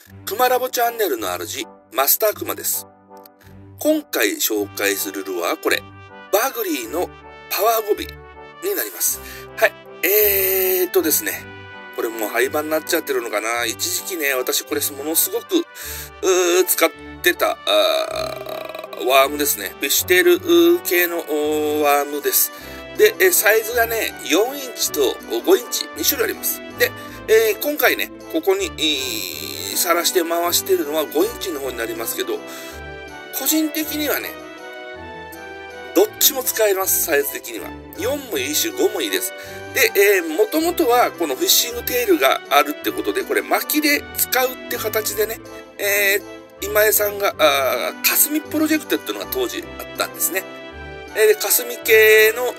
クマラボチャンネルの主、マスタークマです。今回紹介するルアーはこれ、バグリーのパワーゴビになります。はい。ですね。これもう廃盤になっちゃってるのかな。一時期ね、私これものすごく、使ってた、ワームですね。フィッシュテール系のワームです。で、サイズがね、4インチと5インチ、2種類あります。で、今回ね、ここに、さらして回してるのは5インチの方になりますけど、個人的にはね、どっちも使えます、サイズ的には。4もいいし、5もいいです。で、もともとはこのフィッシングテールがあるってことで、これ巻きで使うって形でね、今江さんが、霞プロジェクトっていうのが当時あったんですね。で、霞系の、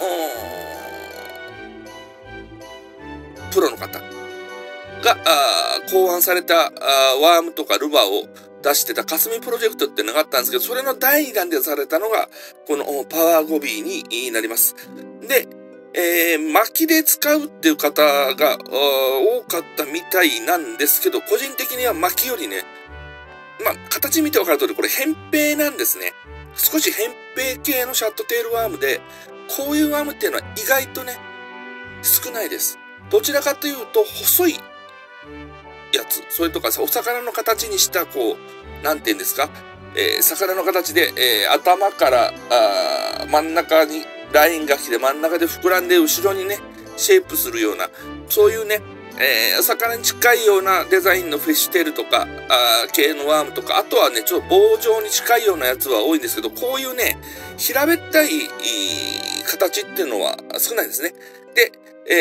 プロの方が考案されたワームとかルバーを出してた霞プロジェクトっていうのがあったんですけど、それの第2弾でされたのが、このパワーゴビーになります。で、巻きで使うっていう方が多かったみたいなんですけど、個人的には巻きよりね、まあ、形見てわかる通り、これ扁平なんですね。少し扁平系のシャットテールワームで、こういうワームっていうのは意外とね、少ないです。どちらかというと、細いやつ、それとかお魚の形にした、こう、なんて言うんですか、魚の形で、頭から真ん中にラインが来て、真ん中で膨らんで、後ろにね、シェイプするような、そういうね、魚に近いようなデザインのフィッシュテールとか、系のワームとか、あとはね、ちょっと棒状に近いようなやつは多いんですけど、こういうね、平べったい形っていうのは少ないですね。で、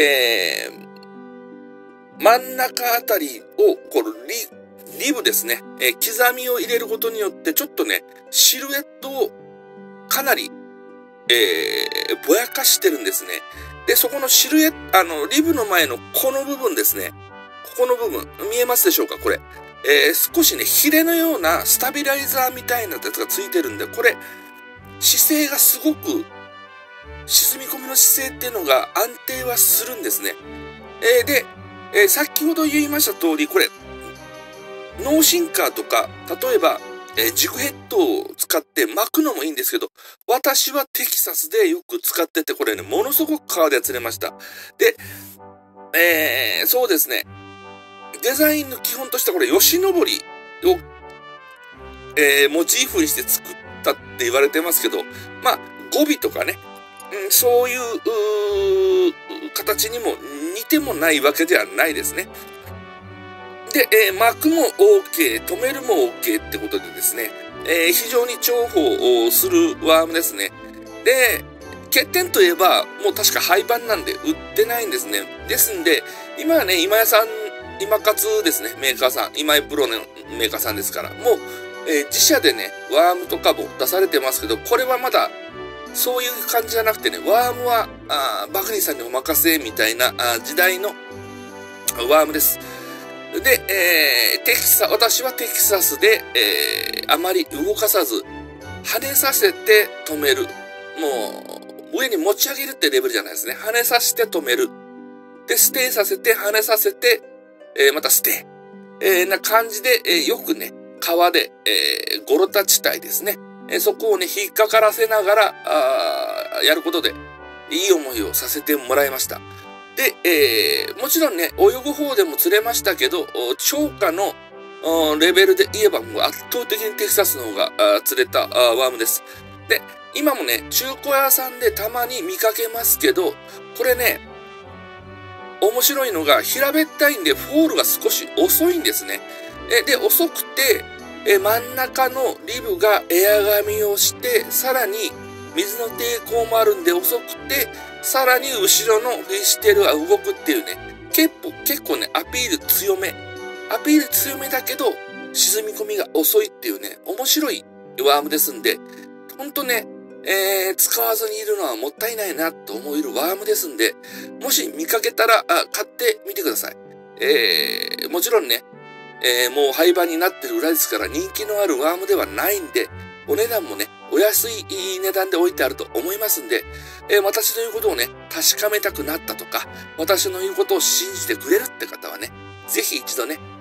真ん中あたりを、このリブですね、刻みを入れることによって、ちょっとね、シルエットをかなり、ぼやかしてるんですね。で、そこのシルエット、リブの前のこの部分ですね。ここの部分、見えますでしょうかこれ。少しね、ヒレのようなスタビライザーみたいなやつがついてるんで、これ、姿勢がすごく、沈み込みの姿勢っていうのが安定はするんですね。で、先ほど言いました通り、これ、ノーシンカーとか、例えば、軸ヘッドを使って巻くのもいいんですけど、私はテキサスでよく使ってて、これね、ものすごく川で釣れました。で、そうですね、デザインの基本としてこれ、吉登りを、モチーフにして作ったって言われてますけど、まあ、語尾とかね、そういう形にも似てもないわけではないですね。で、巻くも OK、止めるも OK ってことでですね、非常に重宝をするワームですね。で、欠点といえば、もう確か廃盤なんで売ってないんですね。ですんで、今はね、今勝ですね、メーカーさん、今井プロのメーカーさんですから、もう、自社でね、ワームとかも出されてますけど、これはまだ、そういう感じじゃなくてね、ワームは、バグリーさんにお任せみたいな時代のワームです。で、私はテキサスで、あまり動かさず、跳ねさせて止める。もう、上に持ち上げるってレベルじゃないですね。跳ねさせて止める。で、ステイさせて、跳ねさせて、またステイ。な感じで、よくね、川で、ゴロタ地帯ですね。そこをね、引っかからせながら、やることで、いい思いをさせてもらいました。で、もちろんね、泳ぐ方でも釣れましたけど、超過のレベルで言えば、もう圧倒的にテキサスの方が釣れたワームです。で、今もね、中古屋さんでたまに見かけますけど、これね、面白いのが平べったいんで、フォールが少し遅いんですね。で、遅くて、真ん中のリブがエア噛みをして、さらに水の抵抗もあるんで遅くて、さらに後ろのフィッシュテールが動くっていうね、結構ね、アピール強めだけど、沈み込みが遅いっていうね、面白いワームですんで、ほんとね、使わずにいるのはもったいないなと思えるワームですんで、もし見かけたら買ってみてください。もちろんね、もう廃盤になってる裏ですから人気のあるワームではないんで、お値段もね、お安い値段で置いてあると思いますんで、私の言うことをね、確かめたくなったとか、私の言うことを信じてくれるって方はね、ぜひ一度ね、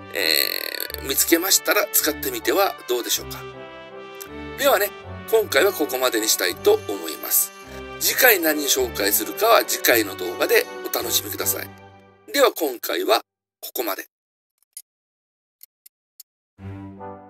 見つけましたら使ってみてはどうでしょうか。ではね、今回はここまでにしたいと思います。次回何紹介するかは次回の動画でお楽しみください。では今回はここまで。